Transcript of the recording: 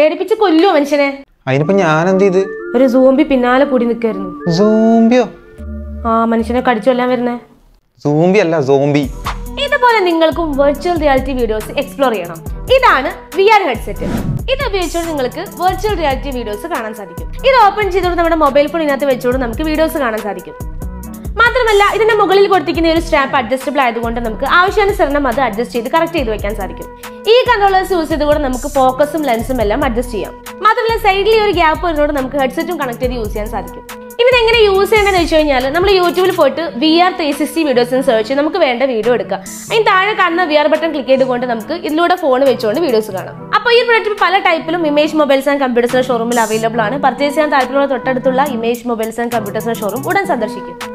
പേടിപ്പിച്ച് കൊല്ലുവോ മനുഷ്യനെ? അതിനിപ്പോ ഞാൻ എന്ത് ചെയ്ത്? ഒരു സോംബി പിന്നാലെ കൂടി നിൽക്കായിരുന്നു. സോംബിയോ? ആ മനുഷ്യനെ കടിച്ചു കൊല്ലാൻ വരുന്നേ. സോംബി അല്ല, സോംബി. ഇതുപോലെ നിങ്ങൾക്കും വെർച്വൽ റിയാലിറ്റി വീഡിയോസ് എക്സ്പ്ലോർ ചെയ്യണം. ഇതാണ് VR ഹെഡ്സെറ്റ്. ഇത് ഉപയോഗിച്ചുകൊണ്ട് നിങ്ങൾക്ക് വെർച്വൽ റിയാലിറ്റി വീഡിയോസ് കാണാൻ സാധിക്കും. ഇത് ഓപ്പൺ ചെയ്തുകൊണ്ട് നമ്മുടെ മൊബൈൽ ഫോൺ ഇതിനകത്ത് വെച്ചുകൊണ്ട് നമുക്ക് വീഡിയോസ് കാണാൻ സാധിക്കും. മാത്രമല്ല ഇതിന്റെ മുകളിൽ കൊടുത്തിരിക്കുന്ന ഒരു സ്ട്രാപ്പ് അഡ്ജസ്റ്റബിൾ ആയതുകൊണ്ട് നമുക്ക് ആവശ്യാനുസരണം അത് അഡ്ജസ്റ്റ് ചെയ്ത് കറക്റ്റ് ചെയ്ത് വെക്കാൻ സാധിക്കും. ഈ കൺട്രോളേഴ്സ് യൂസ് ചെയ്തുകൊണ്ട് നമുക്ക് ഫോക്കസും ലെൻസും എല്ലാം അഡ്ജസ്റ്റ് ചെയ്യാം. മാത്രമല്ല സൈഡിൽ ഒരു ഗ്യാപ്പ് വരുന്നതുകൊണ്ട് നമുക്ക് ഹെഡ്സെറ്റും കണക്ട് ചെയ്ത് യൂസ് ചെയ്യാൻ സാധിക്കും. ഇതെങ്ങനെ യൂസ് ചെയ്യേണ്ടതെന്ന് വെച്ച് കഴിഞ്ഞാൽ നമ്മൾ യൂട്യൂബിൽ പോയിട്ട് VR 360 വീഡിയോസ് സെർച്ച് ചെയ്ത് നമുക്ക് വേണ്ട വീഡിയോ എടുക്കാം. അതിന് താഴെ കാണുന്ന VR ബട്ടൺ ക്ലിക്ക് ചെയ്തുകൊണ്ട് നമുക്ക് ഇതിലൂടെ ഫോൺ വെച്ചുകൊണ്ട് വീഡിയോസ് കാണാം. അപ്പോൾ ഈ പ്രൊഡക്റ്റ് പല ടൈപ്പിലും ഇമേജ് മൊബൈൽസ് ആൻഡ് കമ്പ്യൂട്ടേഴ്സിന്റെ ഷോറൂമിൽ അവൈലബിൾ ആണ്. പർച്ചേസ് ചെയ്യാൻ താല്പര്യമുള്ള തൊട്ടടുത്തുള്ള ഇമേജ് മൊബൈൽസ് ആൻഡ് കമ്പ്യൂട്ടേഴ്സിന്റെ ഷോറൂം ഉടൻ സന്ദർശിക്കും.